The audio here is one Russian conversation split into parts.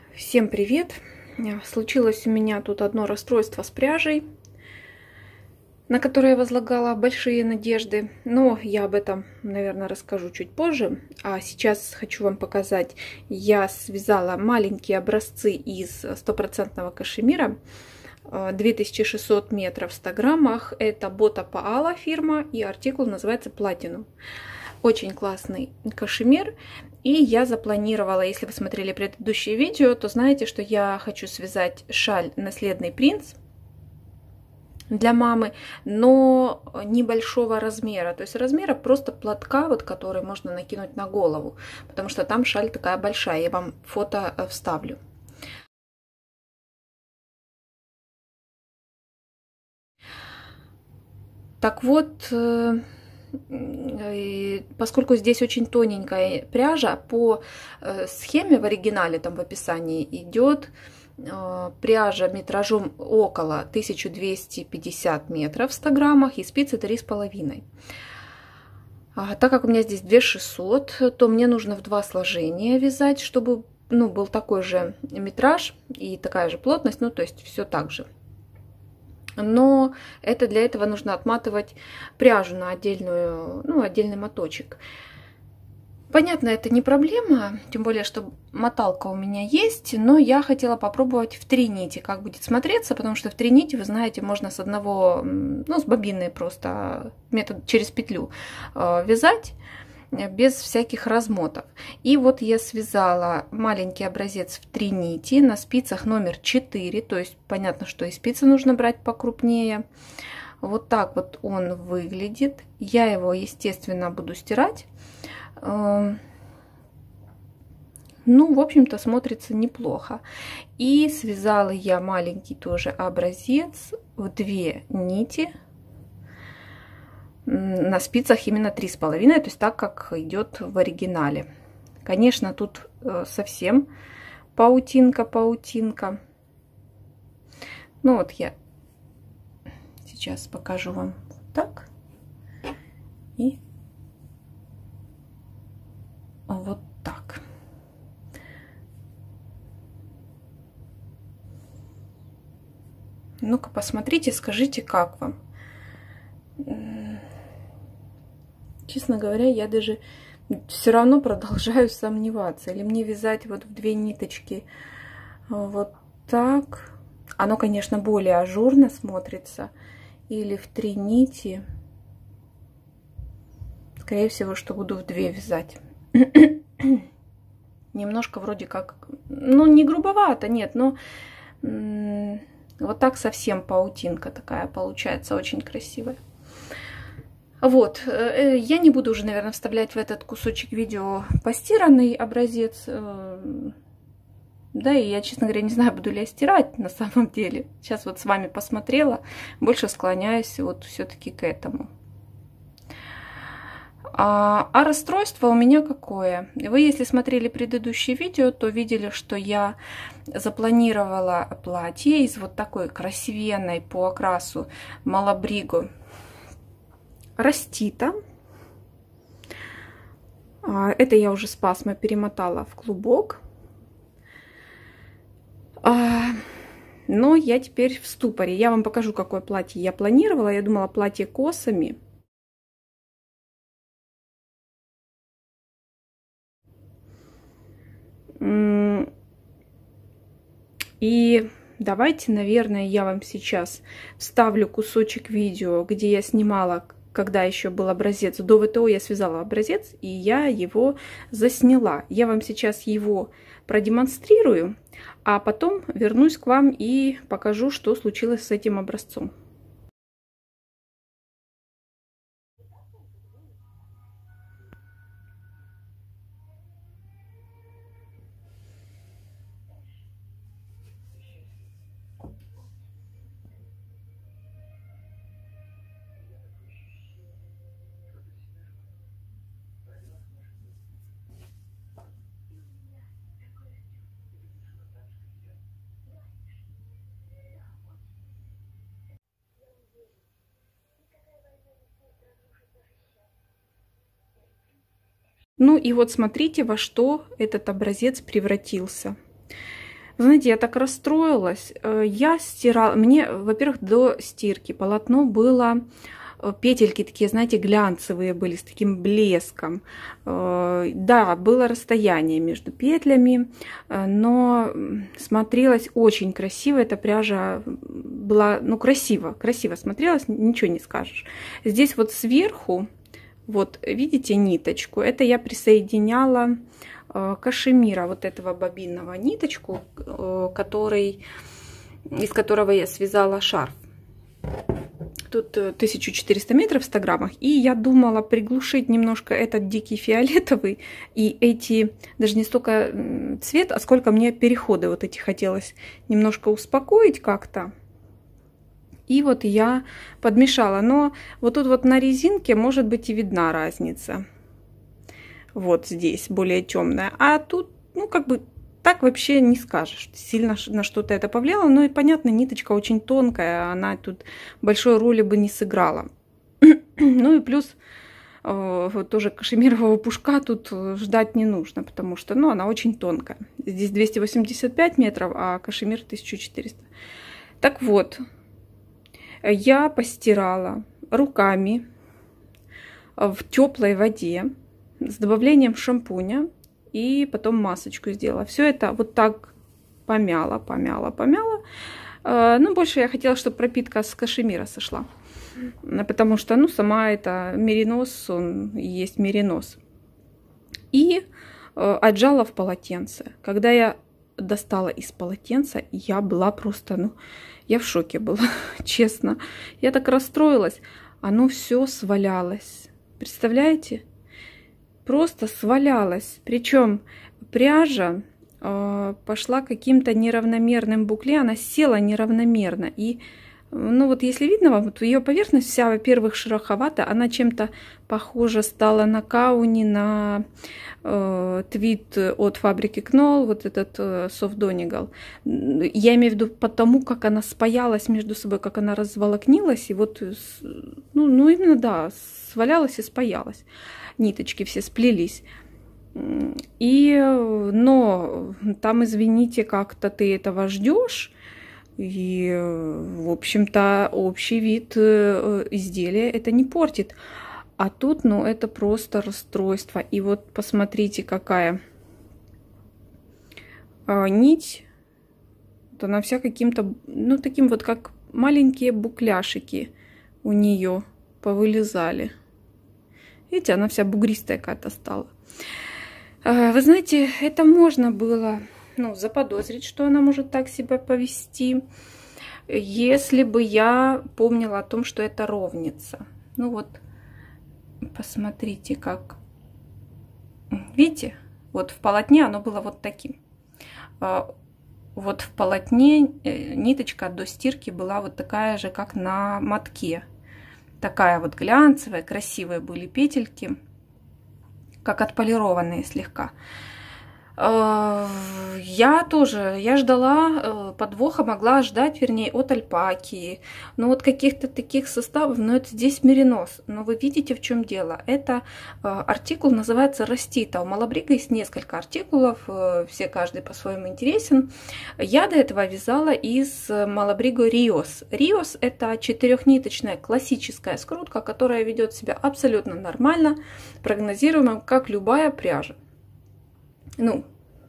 Всем привет! Случилось у меня тут одно расстройство с пряжей, на которое я возлагала большие надежды. Но я об этом, наверное, расскажу чуть позже. А сейчас хочу вам показать. Я связала маленькие образцы из стопроцентного кашемира. 2600 метров в 100 граммах. Это Бота Паала фирма, и артикул называется Platinum. Очень классный кашемир. И я запланировала, если вы смотрели предыдущее видео, то знаете, что я хочу связать шаль «Наследный принц» для мамы, но небольшого размера. То есть размера просто платка, вот, который можно накинуть на голову, потому что там шаль такая большая. Я вам фото вставлю. Так вот, поскольку здесь очень тоненькая пряжа, по схеме в оригинале, там в описании идет пряжа метражом около 1250 метров в 100 граммах и спицы 3,5. Так как у меня здесь 2600, то мне нужно в 2 сложения вязать, чтобы был такой же метраж и такая же плотность, то есть все так же. Но для этого нужно отматывать пряжу на отдельный моточек. Понятно, это не проблема, тем более, что моталка у меня есть, но я хотела попробовать в 3 нити, как будет смотреться, потому что в 3 нити, вы знаете, можно с одного, с бобины просто, метод через петлю вязать, без всяких размотов. И вот я связала маленький образец в 3 нити на спицах номер 4, то есть понятно, что и спицы нужно брать покрупнее. Вот так вот он выглядит. Я его, естественно, буду стирать. В общем-то, смотрится неплохо. И связала я маленький тоже образец в 2 нити на спицах именно 3,5, то есть так, как идет в оригинале. Конечно, тут совсем паутинка. Вот я сейчас покажу вам вот так. И вот так. Ну-ка, посмотрите, скажите, как вам. Честно говоря, я даже все равно продолжаю сомневаться. Или мне вязать вот в 2 ниточки вот так. Оно, конечно, более ажурно смотрится. Или в 3 нити. Скорее всего, что буду в 2 вязать. Немножко вроде как, не грубовато, нет, но вот так совсем паутинка такая получается, очень красивая. Вот, я не буду уже, наверное, вставлять в этот кусочек видео постиранный образец. Да, и я, честно говоря, не знаю, буду ли я стирать на самом деле. Сейчас вот с вами посмотрела, больше склоняюсь вот все-таки к этому. А расстройство у меня какое? Вы, если смотрели предыдущее видео, то видели, что я запланировала платье из вот такой красивенной по окрасу Малабриго Растита. Это я уже с пасмой перемотала в клубок. Но я теперь в ступоре. Я вам покажу, какое платье я планировала. Я думала, платье косами. И давайте, наверное, я вам сейчас вставлю кусочек видео, где я снимала, когда еще был образец. До ВТО я связала образец, и я его засняла. Я вам сейчас его продемонстрирую, а потом вернусь к вам и покажу, что случилось с этим образцом. Ну и вот смотрите, во что этот образец превратился. Знаете, я так расстроилась. Я стирала... Мне, во-первых, до стирки полотно было... Петельки такие, знаете, глянцевые были, с таким блеском. Да, было расстояние между петлями, но смотрелась очень красиво. Эта пряжа была, ну, красиво смотрелась, ничего не скажешь. Здесь вот сверху, вот видите ниточку, это я присоединяла кашемира, вот этого бобинного ниточку, из которого я связала шарф. Тут 1400 метров в 100 граммах. И я думала приглушить немножко этот дикий фиолетовый и эти, даже не столько цвет, а сколько мне переходы вот эти хотелось немножко успокоить как-то. И вот я подмешала. Но вот тут вот на резинке может быть и видна разница. Вот здесь более темная. А тут, ну, как бы так вообще не скажешь, сильно на что-то это повлияло. Но и понятно, ниточка очень тонкая, она тут большой роли бы не сыграла. Ну и плюс вот тоже кашемирового пушка тут ждать не нужно, потому что, ну, она очень тонкая. Здесь 285 метров, а кашемир 1400. Так вот, я постирала руками в теплой воде с добавлением шампуня. И потом масочку сделала. Все это вот так помяла. Ну, больше я хотела, чтобы пропитка с кашемира сошла. Потому что, ну, сама это меринос, он и есть меринос. И отжала в полотенце. Когда я достала из полотенца, я была просто, ну, я в шоке была, честно. Я так расстроилась. Оно все свалялось. Представляете? Просто свалялась. Причем пряжа пошла каким-то неравномерным букле, она села неравномерно. И, ну вот если видно вам, вот ее поверхность вся, во-первых, шероховата, она чем-то похожа стала на кауни, на твид от фабрики Knoll, вот этот Soft Donegal. Я имею в виду потому, как она спаялась между собой, как она разволокнилась, и вот, ну именно, да, свалялась и спаялась. Ниточки все сплелись. Но там, извините, как-то ты этого ждешь. И, в общем-то, общий вид изделия это не портит. А тут, ну, это просто расстройство. И вот посмотрите, какая нить. Вот она вся каким-то, ну, таким вот, как маленькие букляшики у нее повылезали. Видите, она вся бугристая какая-то стала. Вы знаете, это можно было, ну, заподозрить, что она может так себя повести, если бы я помнила о том, что это ровница. Ну вот, посмотрите, как... Видите, вот в полотне оно было вот таким. Вот в полотне ниточка до стирки была вот такая же, как на мотке. Такая вот глянцевая, красивые были петельки, как отполированные слегка. Я ждала подвоха, могла ждать, вернее, от альпаки, но вот каких-то таких составов, но это здесь меринос. Но вы видите, в чем дело. Это артикул называется Растита. У Малабриго есть несколько артикулов, все каждый по-своему интересен. Я до этого вязала из Малабриго Риос. Риос — это четырехниточная классическая скрутка, которая ведет себя абсолютно нормально, прогнозируемо, как любая пряжа. Ну,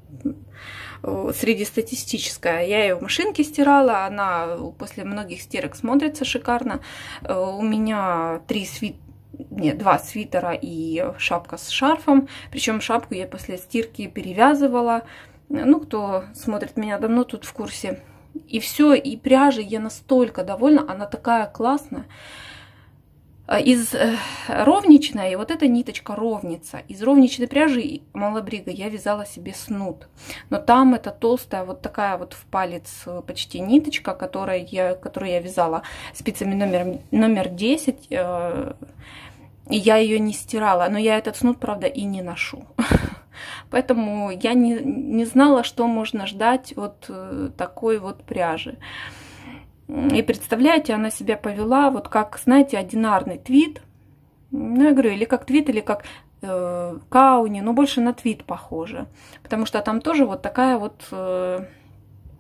среднестатистическая. Я ее в машинке стирала, она после многих стирок смотрится шикарно. У меня два свитера и шапка с шарфом. Причем шапку я после стирки перевязывала. Ну, кто смотрит меня давно, тут в курсе. И все, и пряжей я настолько довольна, она такая классная. Из ровничной, вот эта ниточка ровница, из ровничной пряжи Малабриго я вязала себе снуд. Но там это толстая, вот такая вот в палец почти ниточка, которую я вязала спицами номер 10. И я ее не стирала, но я этот снуд, правда, и не ношу. Поэтому я не знала, что можно ждать от такой вот пряжи. И представляете, она себя повела вот как, знаете, одинарный твид. Ну, я говорю, или как твид, или как кауни, но больше на твид похоже. Потому что там тоже вот такая вот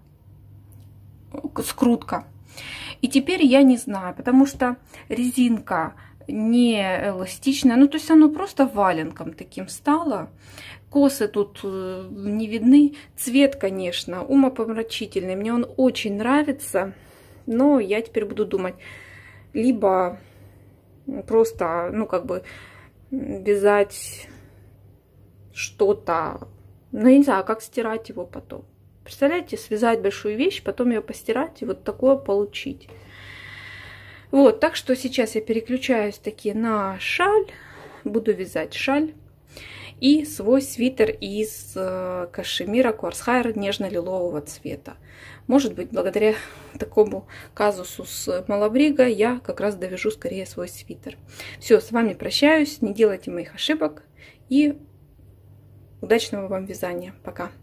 скрутка. И теперь я не знаю, потому что резинка не эластичная, ну то есть оно просто валенком таким стало. Косы тут не видны. Цвет, конечно, умопомрачительный. Мне он очень нравится, но я теперь буду думать, либо просто, ну как бы вязать что-то, ну я не знаю, как стирать его потом. Представляете, связать большую вещь, потом ее постирать и вот такое получить. Вот, так что сейчас я переключаюсь таки на шаль. Буду вязать шаль. И свой свитер из кашемира Quartz нежно-лилового цвета. Может быть, благодаря такому казусу с Малабриго я как раз довяжу скорее свой свитер. Все, с вами прощаюсь. Не делайте моих ошибок. И удачного вам вязания. Пока.